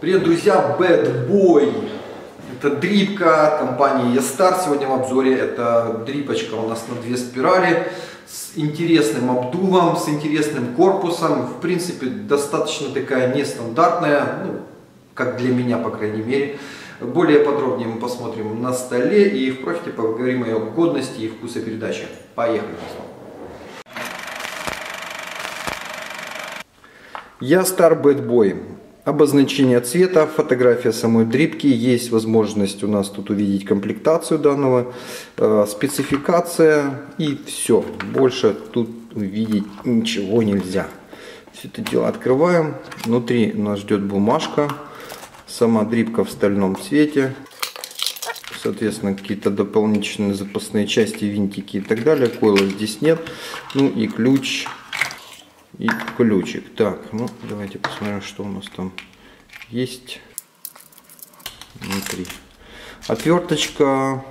Привет, друзья! Bad Boy. Это дрипка компании Ястар. Сегодня в обзоре. Это дрипочка у нас на 2 спирали с интересным обдувом, с интересным корпусом. В принципе, достаточно такая нестандартная, как для меня, по крайней мере. Более подробнее мы посмотрим на столе и в профите поговорим о ее годности и вкусопередаче. Поехали! Ястар Bad Boy. Обозначение цвета, фотография самой дрипки, есть возможность у нас тут увидеть комплектацию данного, спецификация и все. Больше тут увидеть ничего нельзя. Все это дело открываем. Внутри нас ждет бумажка, сама дрипка в стальном цвете, соответственно какие-то дополнительные запасные части, винтики и так далее. Койла здесь нет. Ну и ключ. И ключик. Так, давайте посмотрим, что у нас там есть внутри. Отверточка,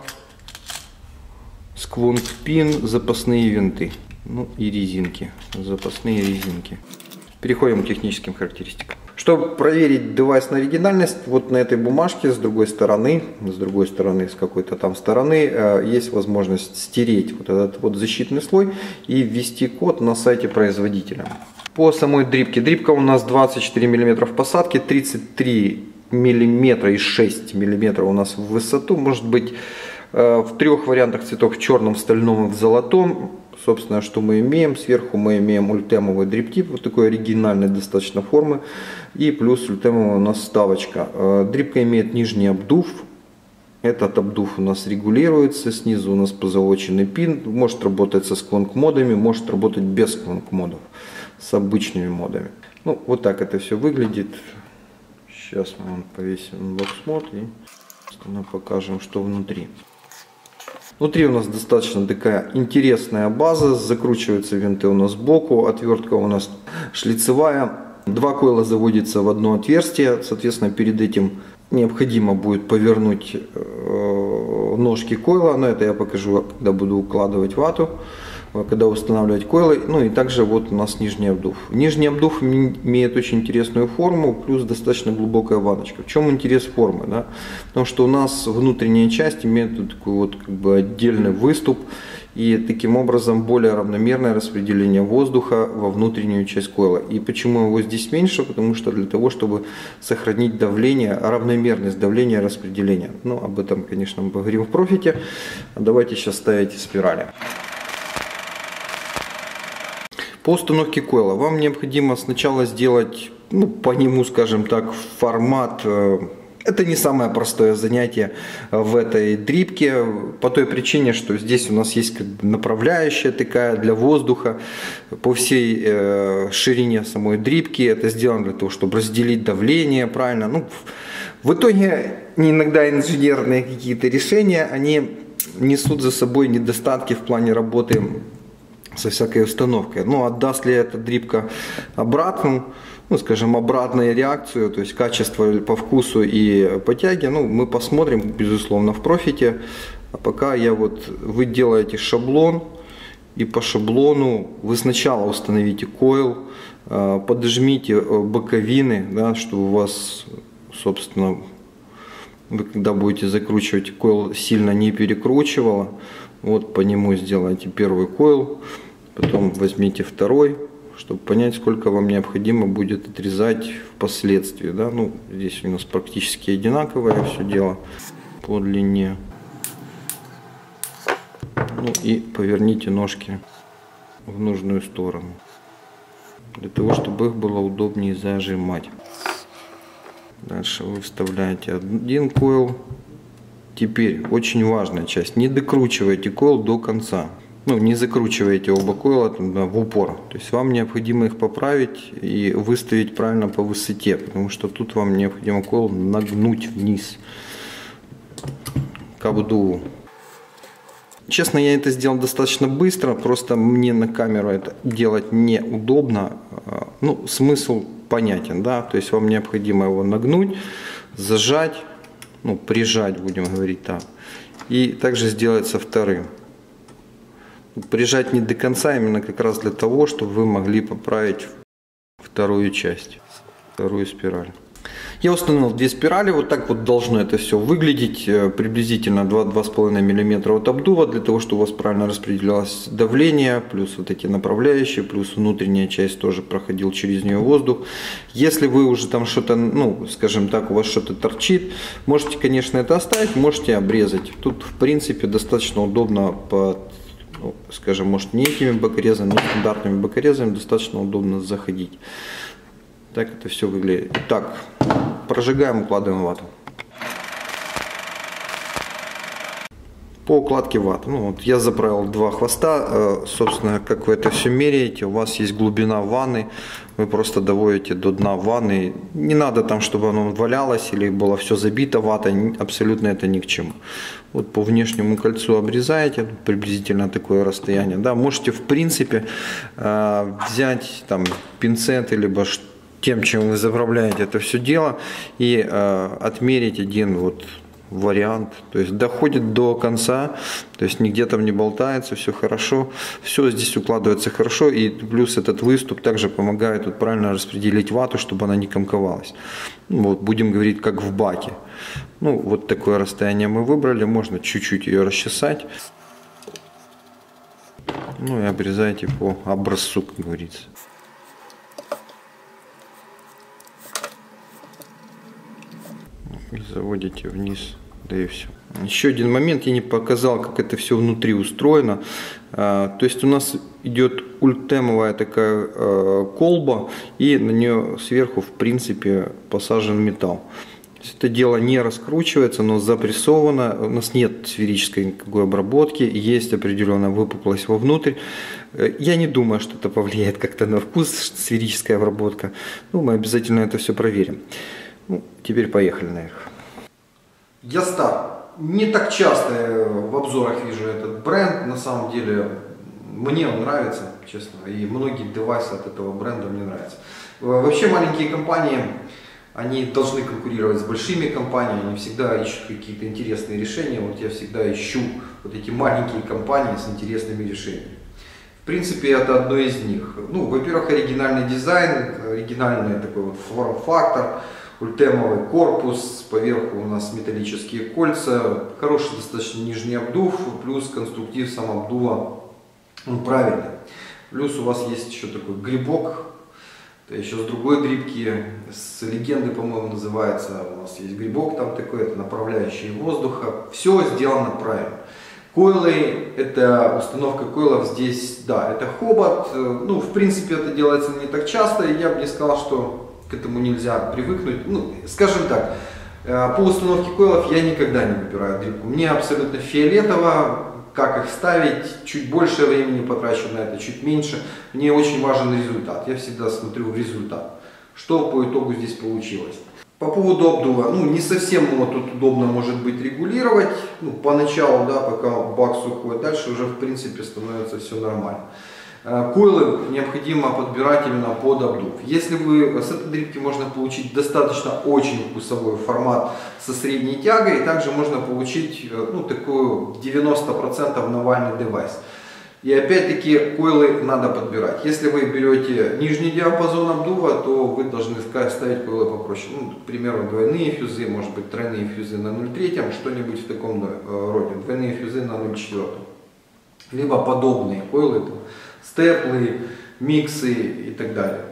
сквонг пин, запасные винты. И резинки. Запасные резинки. Переходим к техническим характеристикам. Чтобы проверить девайс на оригинальность, вот на этой бумажке с другой стороны, с какой-то там стороны, есть возможность стереть вот этот вот защитный слой и ввести код на сайте производителя. По самой дрипке. Дрипка у нас 24 мм в посадке, 33 мм и 6 мм у нас в высоту. Может быть в 3 вариантах цветов: в черном, стальном и в золотом. Собственно, что мы имеем? Сверху мы имеем ультемовый дриптип, вот такой оригинальной достаточно формы. И плюс ультемовая у нас вставочка. Дрипка имеет нижний обдув. Этот обдув у нас регулируется. Снизу у нас позолоченный пин. Может работать со сквонг модами, может работать без сквонг модов. С обычными модами. Вот так это все выглядит. Сейчас мы повесим бокс мод и покажем, что внутри. Внутри у нас достаточно такая интересная база, закручиваются винты у нас сбоку, отвертка у нас шлицевая, 2 койла заводятся в одно отверстие, соответственно перед этим необходимо будет повернуть ножки койла, но это я покажу, когда буду укладывать вату, когда устанавливать койлы. И также вот у нас нижний обдув. Нижний обдув имеет очень интересную форму, плюс достаточно глубокая ванночка. В чем интерес формы? Да? Потому что у нас внутренняя часть имеет такой вот отдельный выступ, и таким образом более равномерное распределение воздуха во внутреннюю часть койла. И почему его здесь меньше? Потому что для того, чтобы сохранить давление, равномерность давления распределения. Об этом, конечно, мы поговорим в профите. Давайте сейчас ставить спирали. По установке койла вам необходимо сначала сделать, по нему, скажем так, формат. Это не самое простое занятие в этой дрипке, по той причине, что здесь у нас есть направляющая такая для воздуха по всей ширине самой дрипки. Это сделано для того, чтобы разделить давление правильно. В итоге иногда инженерные какие-то решения, они несут за собой недостатки в плане работы со всякой установкой. Отдаст ли эта дрипка обратную, обратную реакцию, то есть качество по вкусу и по тяге, мы посмотрим, безусловно, в профите. А пока вы делаете шаблон, и по шаблону вы сначала установите койл, подожмите боковины, чтобы у вас, собственно, вы когда будете закручивать, койл сильно не перекручивало. По нему сделайте первый койл, потом возьмите второй, чтобы понять, сколько вам необходимо будет отрезать впоследствии. Здесь у нас практически одинаковое все дело по длине. И поверните ножки в нужную сторону, для того, чтобы их было удобнее зажимать. Дальше вы вставляете один койл. Теперь очень важная часть: не докручивайте койл до конца, не закручивайте оба койла в упор. То есть вам необходимо их поправить и выставить правильно по высоте, потому что тут вам необходимо койл нагнуть вниз к обдуву. Честно, я это сделал достаточно быстро, просто мне на камеру это делать неудобно. Смысл понятен, да, то есть вам необходимо его нагнуть, зажать, прижать, будем говорить так, и также сделать со вторым. Прижать не до конца, именно как раз для того, чтобы вы могли поправить вторую часть, вторую спираль. Я установил 2 спирали, вот так вот должно это все выглядеть, приблизительно 2-2,5 мм от обдува, для того, чтобы у вас правильно распределялось давление, плюс вот эти направляющие, плюс внутренняя часть тоже проходил через нее воздух. Если вы уже там что-то, ну, скажем так, у вас что-то торчит, можете, конечно, это оставить, можете обрезать. Тут, в принципе, достаточно удобно по, ну, скажем, может, не этими бокорезами, но стандартными бокорезами достаточно удобно заходить. Так это все выглядит. Итак, прожигаем, укладываем вату. По укладке ваты. Ну, вот я заправил 2 хвоста. Собственно, как вы это все меряете, у вас есть глубина ванны. Вы просто доводите до дна ванны. Не надо там, чтобы оно валялось или было все забито ватой. Абсолютно это ни к чему. Вот по внешнему кольцу обрезаете приблизительно такое расстояние. Да, можете в принципе взять там пинцет либо тем, чем вы заправляете это все дело, и отмерить один вот вариант, то есть доходит до конца, то есть нигде там не болтается, все хорошо, все здесь укладывается хорошо, и плюс этот выступ также помогает вот правильно распределить вату, чтобы она не комковалась. Ну, вот будем говорить как в баке. Ну вот такое расстояние мы выбрали, можно чуть-чуть ее расчесать, ну и обрезайте по образцу, как говорится. И заводите вниз, да и все. Еще один момент, я не показал, как это все внутри устроено. То есть у нас идет ультемовая такая колба, и на нее сверху в принципе посажен металл. Это дело не раскручивается, но запрессовано. У нас нет сферической никакой обработки, есть определенная выпуклость вовнутрь. Я не думаю, что это повлияет как-то на вкус, сферическая обработка. Ну, мы обязательно это все проверим. Ну, теперь поехали наверх. Ястар. Не так часто в обзорах вижу этот бренд. На самом деле мне он нравится, честно. И многие девайсы от этого бренда мне нравятся. Вообще маленькие компании, они должны конкурировать с большими компаниями. Они всегда ищут какие-то интересные решения. Вот я всегда ищу вот эти маленькие компании с интересными решениями. В принципе, это одно из них. Ну, во-первых, оригинальный дизайн, оригинальный такой вот форм-фактор. Ультемовый корпус, поверху у нас металлические кольца, хороший достаточно нижний обдув, плюс конструктив сам обдува, он правильный. Плюс у вас есть еще такой грибок, это еще с другой дрипки, с легенды, по-моему, называется. У нас есть грибок там такой, это направляющий воздуха, все сделано правильно. Койлы, это установка койлов здесь, да, это хобот, ну, в принципе, это делается не так часто, и я бы не сказал, что к этому нельзя привыкнуть. Ну, скажем так, по установке койлов я никогда не выбираю дрипку. Мне абсолютно фиолетово, как их ставить, чуть больше времени потрачу на это, чуть меньше. Мне очень важен результат, я всегда смотрю в результат, что по итогу здесь получилось. По поводу обдува, ну не совсем вот тут удобно может быть регулировать, ну, поначалу, да, пока бак сухой, дальше уже в принципе становится все нормально. Койлы необходимо подбирать именно под обдув. Если вы с этой дрипки можно получить достаточно очень вкусовой формат со средней тягой, также можно получить, ну, такой 90% навальный девайс. И опять-таки койлы надо подбирать. Если вы берете нижний диапазон обдува, то вы должны ставить койлы попроще. Ну, к примеру, двойные фьюзы, может быть тройные фьюзы на 0,3, что-нибудь в таком роде. Двойные фьюзы на 0,4. Либо подобные койлы, степлы, миксы и так далее.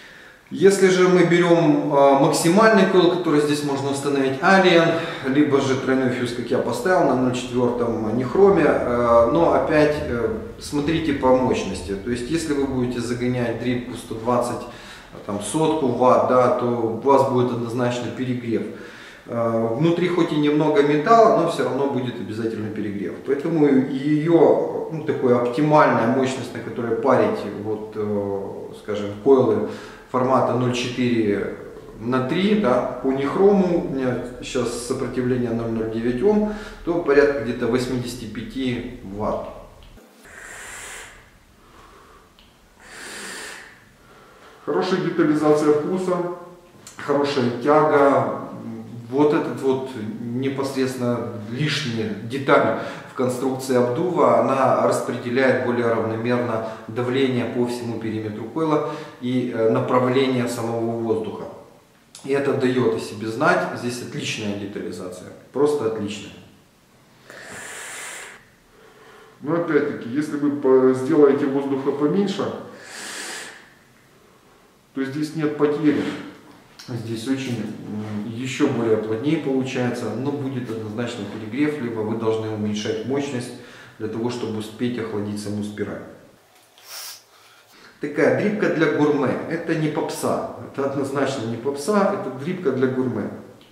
Если же мы берем максимальный койл, который здесь можно установить Alien, либо же тройной фьюз, как я поставил, на 0,4 нехроме, но опять смотрите по мощности. То есть если вы будете загонять дрипку 120, там, 100 Вт, да, то у вас будет однозначно перегрев. Внутри хоть и немного металла, но все равно будет обязательно перегрев. Поэтому ее, ну, такая оптимальная мощность, на которой парить, вот, скажем, койлы формата 0,4 на 3, да, по нехрому, у меня сейчас сопротивление 0,09 Ом, то порядка где-то 85 Вт. Хорошая детализация вкуса, хорошая тяга. Вот этот вот непосредственно лишняя деталь в конструкции обдува, она распределяет более равномерно давление по всему периметру койла и направление самого воздуха. И это дает о себе знать. Здесь отличная детализация. Просто отличная. Но опять-таки, если вы сделаете воздуха поменьше, то здесь нет потери. Здесь очень еще более плотнее получается, но будет однозначно перегрев, либо вы должны уменьшать мощность для того, чтобы успеть охладить саму спираль. Такая дрипка для гурме. Это не попса. Это однозначно не попса, это дрипка для гурме.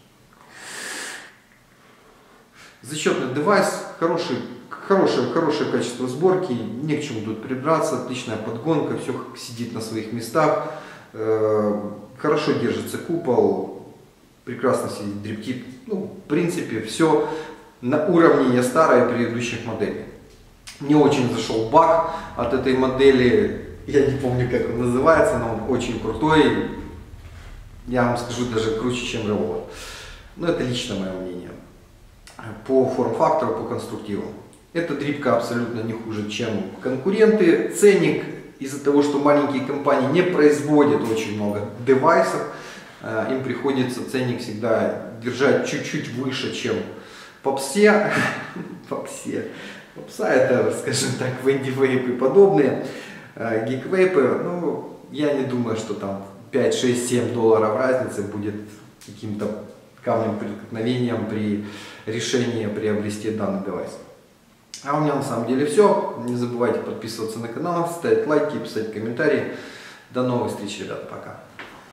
Защетный девайс, хорошее качество сборки, не к чему тут придраться, отличная подгонка, все сидит на своих местах, хорошо держится купол, прекрасно сидит дриптип. Ну, в принципе, все на уровне старой предыдущих моделей. Мне очень зашел баг от этой модели. Я не помню, как он называется, но он очень крутой. Я вам скажу, даже круче, чем Revolver. Но это лично мое мнение. По форм-фактору, по конструктиву. Эта дрипка абсолютно не хуже, чем конкуренты. Ценник, из-за того, что маленькие компании не производят очень много девайсов, им приходится ценник всегда держать чуть-чуть выше, чем попсе. Попса это, скажем так, венди-вейпы и подобные. Гик-вейпы, ну, я не думаю, что там 5, 6, 7 долларов разницы будет каким-то камнем преткновением при решении приобрести данный девайс. А у меня на самом деле все. Не забывайте подписываться на канал, ставить лайки, писать комментарии. До новых встреч, ребята, пока.